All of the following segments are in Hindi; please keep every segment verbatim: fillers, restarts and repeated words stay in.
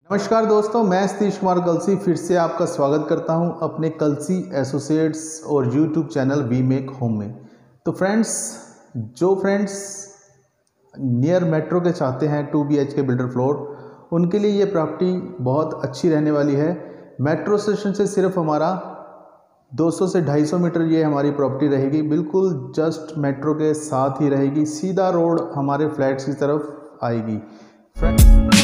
नमस्कार दोस्तों, मैं सतीश कुमार कलसी फिर से आपका स्वागत करता हूं अपने कलसी एसोसिएट्स और YouTube channel we make home में। तो फ्रेंड्स, जो फ्रेंड्स नियर मेट्रो के चाहते हैं two B H K builder floor, उनके लिए ये प्रॉपर्टी बहुत अच्छी रहने वाली है। मेट्रो स्टेशन से सिर्फ हमारा दो सौ से ढाई सौ मीटर ये हमारी प्रॉपर्टी रहेगी, बिल्कुल जस्ट मेट्रो के साथ ही रहेगी। सीधा रोड हमारे फ्लैट्स की तरफ आएगी। Friends,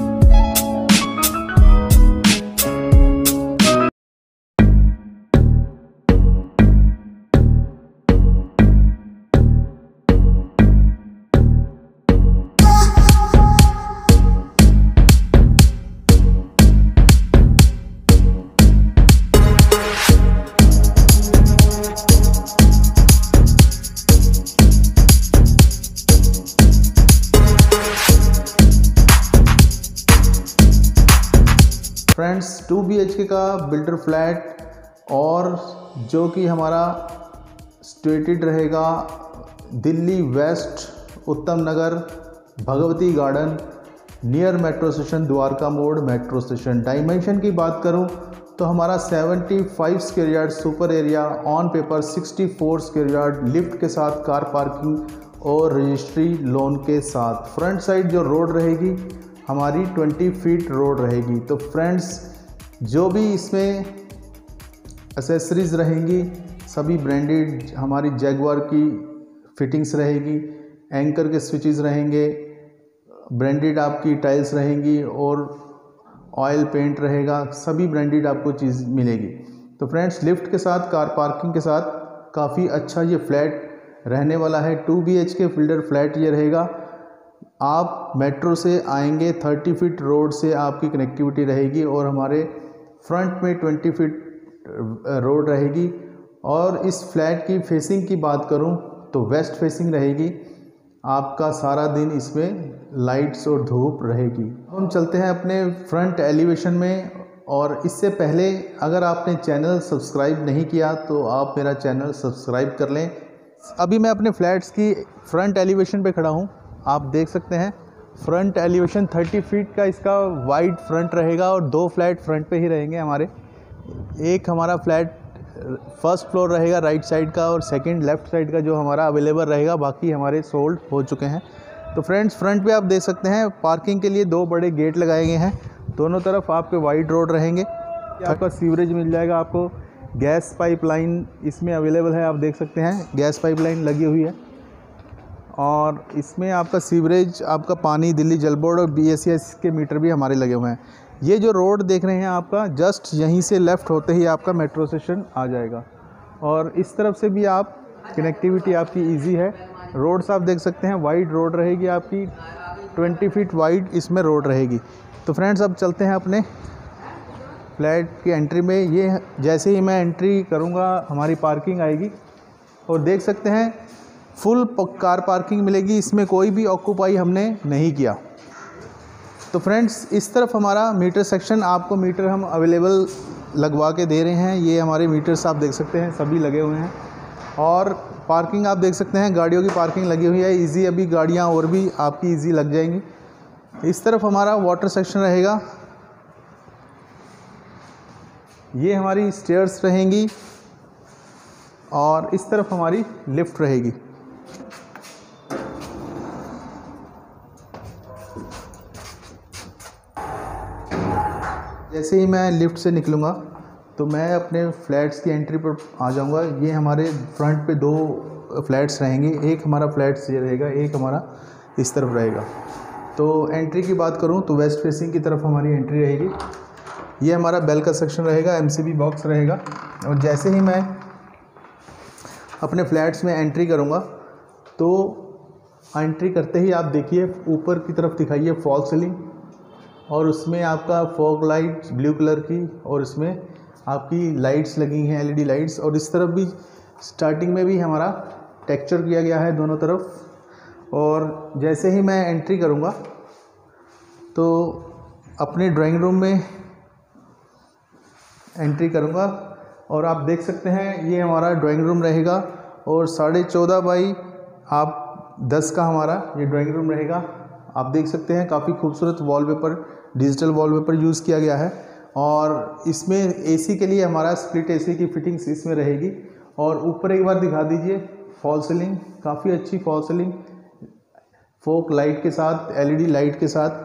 friends two B H K का बिल्डर फ्लैट और जो कि हमारा सिचुएटेड रहेगा Delhi west Uttam Nagar Bhagwati garden near metro station Dwarka Mor metro station. Dimension की बात करूं तो हमारा पचहत्तर square yard super area, on paper चौंसठ स्क्वायर यार्ड, लिफ्ट के साथ कार पार्किंग और रजिस्ट्री लोन के साथ। फ्रंट साइड जो रोड रहेगी हमारी बीस फीट रोड रहेगी। तो फ्रेंड्स, जो भी इसमें एसेसरीज रहेंगी सभी ब्रांडेड हमारी जैगवार की फिटिंग्स रहेगी, एंकर के स्विचेस रहेंगे, ब्रांडेड आपकी टाइल्स रहेंगी और ऑयल पेंट रहेगा, सभी ब्रांडेड आपको चीज़ मिलेगी। तो फ्रेंड्स, लिफ्ट के साथ कार पार्किंग के साथ काफ़ी अच्छा ये फ्लैट रहने वाला है। Two B H K builder flat ये रहेगा। आप मेट्रो से आएंगे, तीस फीट रोड से आपकी कनेक्टिविटी रहेगी और हमारे फ्रंट में बीस फीट रोड रहेगी। और इस फ्लैट की फेसिंग की बात करूं तो वेस्ट फेसिंग रहेगी। आपका सारा दिन इसमें लाइट्स और धूप रहेगी। हम चलते हैं अपने फ्रंट एलिवेशन में, और इससे पहले अगर आपने चैनल सब्सक्राइब नहीं किया तो आप मेरा चैनल सब्सक्राइब कर लें। अभी मैं अपने फ्लैट्स की फ्रंट एलिवेशन पे खड़ा हूँ। आप देख सकते हैं फ्रंट एलिवेशन तीस फीट का इसका वाइड फ्रंट रहेगा और दो फ्लैट फ्रंट पे ही रहेंगे हमारे। एक हमारा फ्लैट फर्स्ट फ्लोर रहेगा राइट साइड का और सेकंड लेफ़्ट साइड का जो हमारा अवेलेबल रहेगा, बाकी हमारे सोल्ड हो चुके हैं। तो फ्रेंड्स, फ्रंट पे आप देख सकते हैं पार्किंग के लिए दो बड़े गेट लगाए गए हैं। दोनों तरफ आपके वाइड रोड रहेंगे। आपका सीवरेज मिल जाएगा, आपको गैस पाइपलाइन इसमें अवेलेबल है। आप देख सकते हैं गैस पाइपलाइन लगी हुई है और इसमें आपका सीवरेज, आपका पानी, दिल्ली जल बोर्ड और बी एस ई एस के मीटर भी हमारे लगे हुए हैं। ये जो रोड देख रहे हैं आपका जस्ट यहीं से लेफ़्ट होते ही आपका मेट्रो स्टेशन आ जाएगा और इस तरफ से भी आप कनेक्टिविटी आपकी इजी है। रोड्स आप देख सकते हैं वाइड रोड रहेगी आपकी, बीस फीट वाइड इसमें रोड रहेगी। तो फ्रेंड्स, अब चलते हैं अपने फ्लैट की एंट्री में। ये जैसे ही मैं एंट्री करूँगा हमारी पार्किंग आएगी और देख सकते हैं फुल कार पार्किंग मिलेगी। इसमें कोई भी ऑक्यूपाई हमने नहीं किया। तो फ्रेंड्स, इस तरफ हमारा मीटर सेक्शन, आपको मीटर हम अवेलेबल लगवा के दे रहे हैं। ये हमारे मीटर्स आप देख सकते हैं सभी लगे हुए हैं और पार्किंग आप देख सकते हैं गाड़ियों की पार्किंग लगी हुई है। इजी अभी गाड़ियाँ और भी आपकी इजी लग जाएंगी। इस तरफ हमारा वाटर सेक्शन रहेगा। ये हमारी स्टेयर्स रहेंगी और इस तरफ हमारी लिफ्ट रहेगी। जैसे ही मैं लिफ्ट से निकलूँगा तो मैं अपने फ्लैट्स की एंट्री पर आ जाऊँगा। ये हमारे फ्रंट पे दो फ्लैट्स रहेंगे, एक हमारा फ्लैट्स ये रहेगा, एक हमारा इस तरफ रहेगा। तो एंट्री की बात करूँ तो वेस्ट फेसिंग की तरफ हमारी एंट्री रहेगी। ये हमारा बेल का सेक्शन रहेगा, एम सी बी बॉक्स रहेगा। और जैसे ही मैं अपने फ्लैट्स में एंट्री करूँगा तो एंट्री करते ही आप देखिए ऊपर की तरफ दिखाइए फॉल सीलिंग और उसमें आपका फॉग लाइट ब्लू कलर की और इसमें आपकी लाइट्स लगी हैं एल ई डी लाइट्स। और इस तरफ भी स्टार्टिंग में भी हमारा टेक्सचर किया गया है दोनों तरफ। और जैसे ही मैं एंट्री करूँगा तो अपने ड्राइंग रूम में एंट्री करूँगा और आप देख सकते हैं ये हमारा ड्राइंग रूम रहेगा और साढ़े चौदह बाई आप दस का हमारा ये ड्राइंग रूम रहेगा। आप देख सकते हैं काफ़ी खूबसूरत वॉलपेपर डिजिटल वॉलपेपर यूज़ किया गया है। और इसमें एसी के लिए हमारा स्प्लिट एसी की फिटिंग्स इसमें रहेगी। और ऊपर एक बार दिखा दीजिए फॉल सीलिंग, काफ़ी अच्छी फॉल सीलिंग फोक लाइट के साथ, एलईडी लाइट के साथ।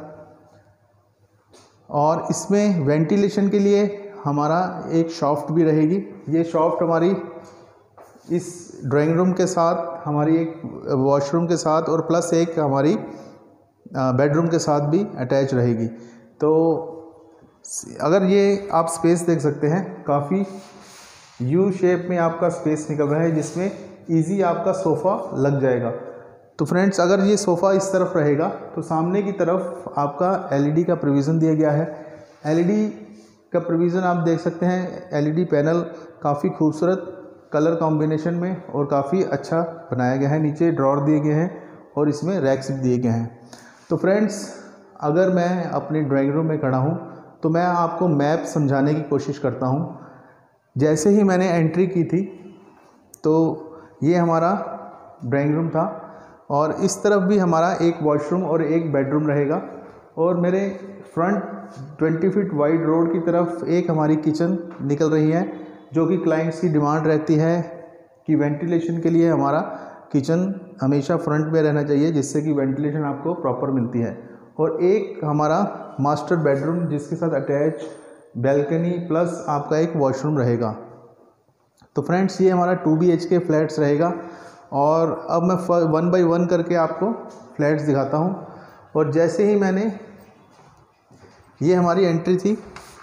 और इसमें वेंटिलेशन के लिए हमारा एक शॉफ्ट भी रहेगी। ये शॉफ्ट हमारी इस ड्राइंग रूम के साथ, हमारी एक वॉशरूम के साथ और प्लस एक हमारी बेडरूम के साथ भी अटैच रहेगी। तो अगर ये आप स्पेस देख सकते हैं, काफ़ी यू शेप में आपका स्पेस निकल रहा है जिसमें इजी आपका सोफ़ा लग जाएगा। तो फ्रेंड्स, अगर ये सोफ़ा इस तरफ रहेगा तो सामने की तरफ आपका एलईडी का प्रोविज़न दिया गया है। एलईडी का प्रोविज़न आप देख सकते हैं, एलईडी पैनल काफ़ी खूबसूरत कलर कॉम्बिनेशन में और काफ़ी अच्छा बनाया गया है। नीचे ड्रॉर दिए गए हैं और इसमें रैक्स दिए गए हैं। तो फ्रेंड्स, अगर मैं अपनी ड्राइंग रूम में खड़ा हूँ तो मैं आपको मैप समझाने की कोशिश करता हूँ। जैसे ही मैंने एंट्री की थी तो ये हमारा ड्राइंग रूम था और इस तरफ भी हमारा एक वॉशरूम और एक बेडरूम रहेगा। और मेरे फ्रंट बीस फीट वाइड रोड की तरफ एक हमारी किचन निकल रही है, जो कि क्लाइंट्स की डिमांड रहती है कि वेंटिलेशन के लिए हमारा किचन हमेशा फ्रंट में रहना चाहिए, जिससे कि वेंटिलेशन आपको प्रॉपर मिलती है। और एक हमारा मास्टर बेडरूम जिसके साथ अटैच बैल्कनी प्लस आपका एक वॉशरूम रहेगा। तो फ्रेंड्स, ये हमारा two B H K flats रहेगा। और अब मैं वन बाय वन करके आपको फ्लैट्स दिखाता हूँ। और जैसे ही मैंने, ये हमारी एंट्री थी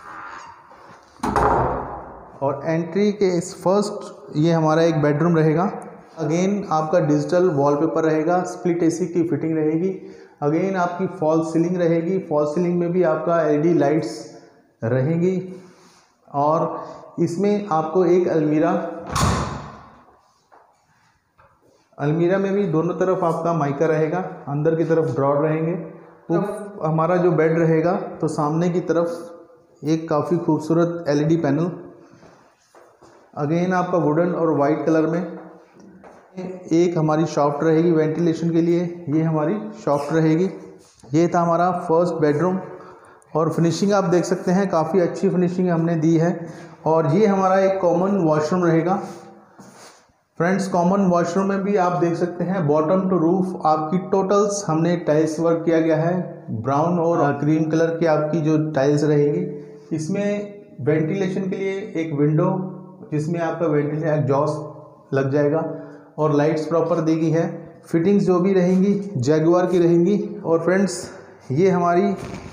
और एंट्री के इस फर्स्ट ये हमारा एक बेडरूम रहेगा। अगेन आपका डिजिटल वॉलपेपर रहेगा, स्प्लिट एसी की फिटिंग रहेगी। अगेन आपकी फॉल सीलिंग रहेगी, फॉल सीलिंग में भी आपका एलईडी लाइट्स रहेंगी। और इसमें आपको एक अलमीरा, अलमीरा में भी दोनों तरफ आपका माइका रहेगा, अंदर की तरफ ड्रॉर रहेंगे। तो हमारा जो बेड रहेगा तो सामने की तरफ एक काफ़ी खूबसूरत एलईडी पैनल, अगेन आपका वुडन और वाइट कलर में। एक हमारी शॉफ्ट रहेगी वेंटिलेशन के लिए, ये हमारी शॉफ्ट रहेगी। ये था हमारा फर्स्ट बेडरूम और फिनिशिंग आप देख सकते हैं, काफ़ी अच्छी फिनिशिंग हमने दी है। और ये हमारा एक कॉमन वॉशरूम रहेगा। फ्रेंड्स, कॉमन वॉशरूम में भी आप देख सकते हैं बॉटम टू रूफ आपकी टोटल्स हमने टाइल्स वर्क किया गया है। ब्राउन और क्रीम कलर की आपकी जो टाइल्स रहेगी। इसमें वेंटिलेशन के लिए एक विंडो जिसमें आपका वेंटिलेशन एग्जॉस्ट लग जाएगा और लाइट्स प्रॉपर दी गई है। फिटिंग्स जो भी रहेंगी जैगुआर की रहेंगी। और फ्रेंड्स, ये हमारी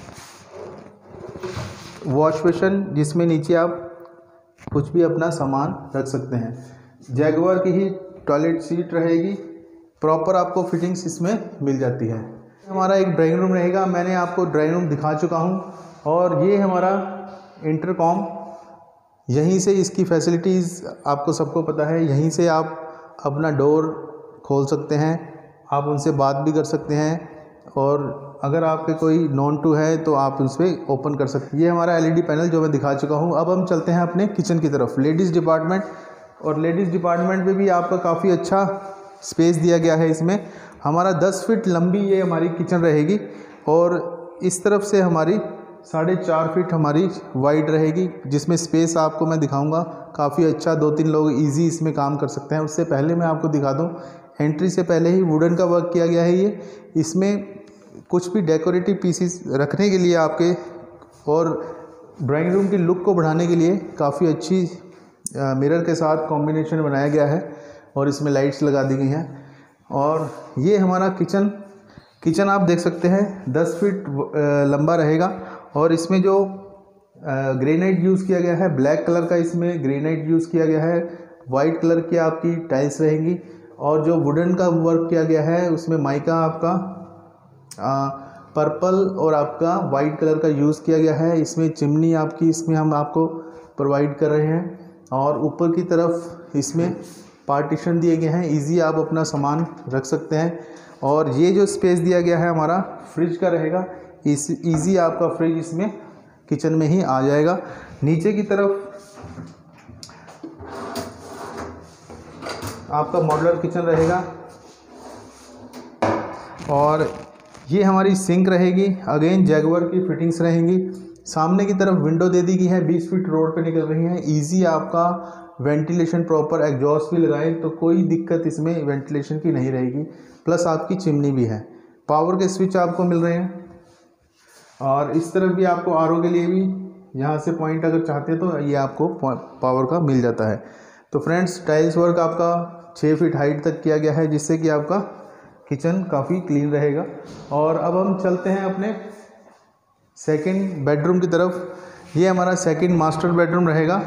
वॉश बेसिन जिसमें नीचे आप कुछ भी अपना सामान रख सकते हैं। जैगुआर की ही टॉयलेट सीट रहेगी, प्रॉपर आपको फिटिंग्स इसमें मिल जाती है। हमारा एक ड्राइंग रूम रहेगा, मैंने आपको ड्राइंग रूम दिखा चुका हूँ। और ये हमारा इंटरकॉम, यहीं से इसकी फैसिलिटीज़ आपको सबको पता है। यहीं से आप अपना डोर खोल सकते हैं, आप उनसे बात भी कर सकते हैं। और अगर आपके कोई नॉन टू है तो आप उस पर ओपन कर सकते हैं। ये हमारा एलईडी पैनल जो मैं दिखा चुका हूँ। अब हम चलते हैं अपने किचन की तरफ, लेडीज़ डिपार्टमेंट। और लेडीज़ डिपार्टमेंट में भी आपका काफ़ी अच्छा स्पेस दिया गया है। इसमें हमारा दस फीट लंबी ये हमारी किचन रहेगी और इस तरफ से हमारी साढ़े चार फीट हमारी वाइड रहेगी, जिसमें स्पेस आपको मैं दिखाऊंगा काफ़ी अच्छा, दो तीन लोग इजी इसमें काम कर सकते हैं। उससे पहले मैं आपको दिखा दूं, एंट्री से पहले ही वुडन का वर्क किया गया है। ये इसमें कुछ भी डेकोरेटिव पीसीस रखने के लिए आपके और ड्राइंग रूम की लुक को बढ़ाने के लिए काफ़ी अच्छी मिरर के साथ कॉम्बिनेशन बनाया गया है और इसमें लाइट्स लगा दी गई हैं। और ये हमारा किचन किचन आप देख सकते हैं दस फीट लंबा रहेगा। और इसमें जो ग्रेनाइट यूज़ किया गया है, ब्लैक कलर का इसमें ग्रेनाइट यूज़ किया गया है। वाइट कलर की आपकी टाइल्स रहेंगी और जो वुडन का वर्क किया गया है उसमें माइका आपका आ, पर्पल और आपका वाइट कलर का यूज़ किया गया है। इसमें चिमनी आपकी इसमें हम आपको प्रोवाइड कर रहे हैं। और ऊपर की तरफ इसमें पार्टीशन दिए गए हैं, इजी आप अपना सामान रख सकते हैं। और ये जो स्पेस दिया गया है हमारा फ्रिज का रहेगा, इस इजी आपका फ्रिज इसमें किचन में ही आ जाएगा। नीचे की तरफ आपका मॉड्यूलर किचन रहेगा और ये हमारी सिंक रहेगी, अगेन जैगुआर की फिटिंग्स रहेंगी। सामने की तरफ विंडो दे दी गई है, बीस फीट रोड पे निकल रही है। इजी आपका वेंटिलेशन, प्रॉपर एग्जॉस्ट भी लगाएं तो कोई दिक्कत इसमें वेंटिलेशन की नहीं रहेगी। प्लस आपकी चिमनी भी है, पावर के स्विच आपको मिल रहे हैं। और इस तरफ भी आपको आर ओ के लिए भी यहाँ से पॉइंट अगर चाहते हैं तो ये आपको पावर का मिल जाता है। तो फ्रेंड्स, टाइल्स वर्क आपका छः फीट हाइट तक किया गया है, जिससे कि आपका किचन काफ़ी क्लीन रहेगा। और अब हम चलते हैं अपने सेकंड बेडरूम की तरफ। ये हमारा सेकंड मास्टर बेडरूम रहेगा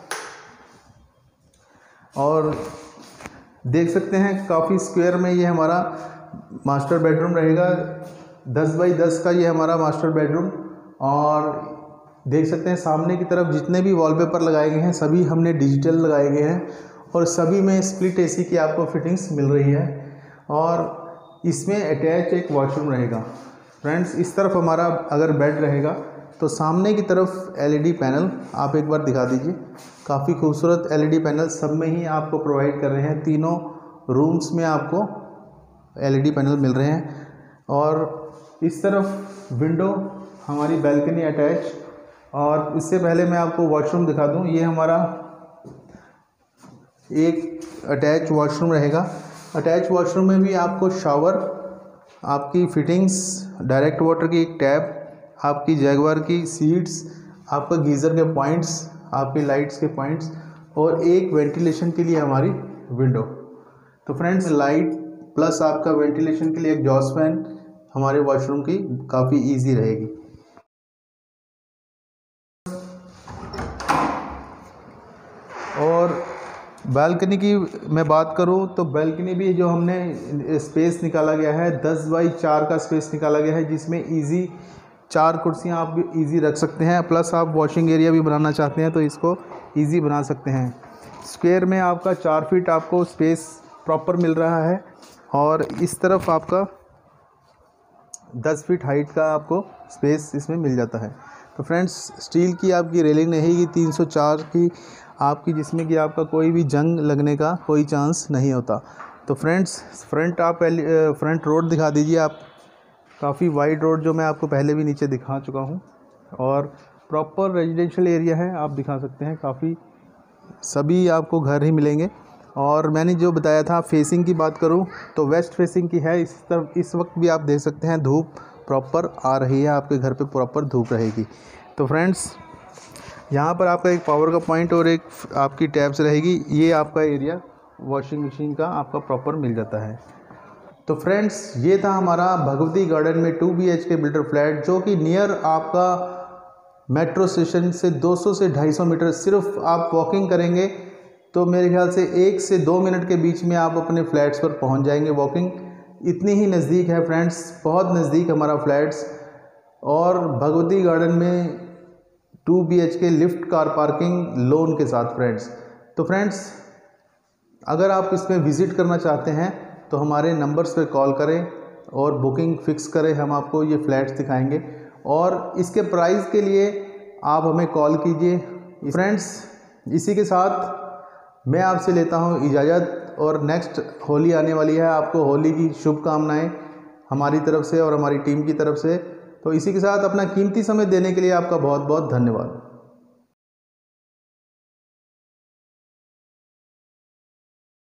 और देख सकते हैं काफ़ी स्क्वायर में ये हमारा मास्टर बेडरूम रहेगा। दस बाई दस का ये हमारा मास्टर बेडरूम। और देख सकते हैं सामने की तरफ जितने भी वॉलपेपर लगाए गए हैं सभी हमने डिजिटल लगाए गए हैं और सभी में स्प्लिट एसी की आपको फिटिंग्स मिल रही है। और इसमें अटैच एक वॉशरूम रहेगा। फ्रेंड्स, इस तरफ हमारा अगर बेड रहेगा तो सामने की तरफ एलईडी पैनल आप एक बार दिखा दीजिए। काफ़ी खूबसूरत एलईडी पैनल सब में ही आपको प्रोवाइड कर रहे हैं। तीनों रूम्स में आपको एलईडी पैनल मिल रहे हैं। और इस तरफ विंडो, हमारी बैल्कनी अटैच। और इससे पहले मैं आपको वॉशरूम दिखा दूं, ये हमारा एक अटैच वॉशरूम रहेगा। अटैच वॉशरूम में भी आपको शावर, आपकी फिटिंग्स, डायरेक्ट वाटर की एक टैप, आपकी जैगुआर की सीट्स, आपका गीज़र के पॉइंट्स, आपकी लाइट्स के पॉइंट्स और एक वेंटिलेशन के लिए हमारी विंडो। तो फ्रेंड्स, लाइट प्लस आपका वेंटिलेशन के लिए एग्जॉस्ट फैन हमारे वॉशरूम की काफ़ी इजी रहेगी। और बालकनी की मैं बात करूं तो बालकनी भी जो हमने स्पेस निकाला गया है, दस बाई चार का स्पेस निकाला गया है, जिसमें इजी चार कुर्सियां आप भी इजी रख सकते हैं। प्लस आप वॉशिंग एरिया भी बनाना चाहते हैं तो इसको इजी बना सकते हैं। स्क्वायर में आपका चार फीट आपको स्पेस प्रॉपर मिल रहा है और इस तरफ आपका दस फीट हाइट का आपको स्पेस इसमें मिल जाता है। तो फ्रेंड्स, स्टील की आपकी रेलिंग रहेगी तीन सौ चार की आपकी, जिसमें कि आपका कोई भी जंग लगने का कोई चांस नहीं होता। तो फ्रेंड्स, फ्रंट आप फ्रंट रोड दिखा दीजिए आप। काफ़ी वाइड रोड जो मैं आपको पहले भी नीचे दिखा चुका हूँ और प्रॉपर रेजिडेंशियल एरिया है, आप दिखा सकते हैं। काफ़ी सभी आपको घर ही मिलेंगे। और मैंने जो बताया था, फेसिंग की बात करूं तो वेस्ट फेसिंग की है। इस तरफ इस वक्त भी आप देख सकते हैं धूप प्रॉपर आ रही है, आपके घर पे प्रॉपर धूप रहेगी। तो फ्रेंड्स, यहाँ पर आपका एक पावर का पॉइंट और एक आपकी टैब्स रहेगी। ये आपका एरिया वॉशिंग मशीन का आपका प्रॉपर मिल जाता है। तो फ्रेंड्स, ये था हमारा भगवती गार्डन में two B H K builder flat, जो कि नियर आपका मेट्रो स्टेशन से दो सौ से ढाई सौ मीटर सिर्फ आप वॉकिंग करेंगे तो मेरे ख्याल से एक से दो मिनट के बीच में आप अपने फ्लैट्स पर पहुंच जाएंगे। वॉकिंग इतनी ही नज़दीक है फ्रेंड्स, बहुत नज़दीक हमारा फ्लैट्स। और भगवती गार्डन में two B H K lift car parking lawn के साथ फ्रेंड्स। तो फ्रेंड्स, अगर आप इसमें विज़िट करना चाहते हैं तो हमारे नंबर्स पर कॉल करें और बुकिंग फ़िक्स करें, हम आपको ये फ्लैट्स दिखाएंगे। और इसके प्राइस के लिए आप हमें कॉल कीजिए। फ्रेंड्स, इसी के साथ मैं आपसे लेता हूं इजाज़त। और नेक्स्ट होली आने वाली है, आपको होली की शुभकामनाएं हमारी तरफ से और हमारी टीम की तरफ से। तो इसी के साथ अपना कीमती समय देने के लिए आपका बहुत बहुत धन्यवाद।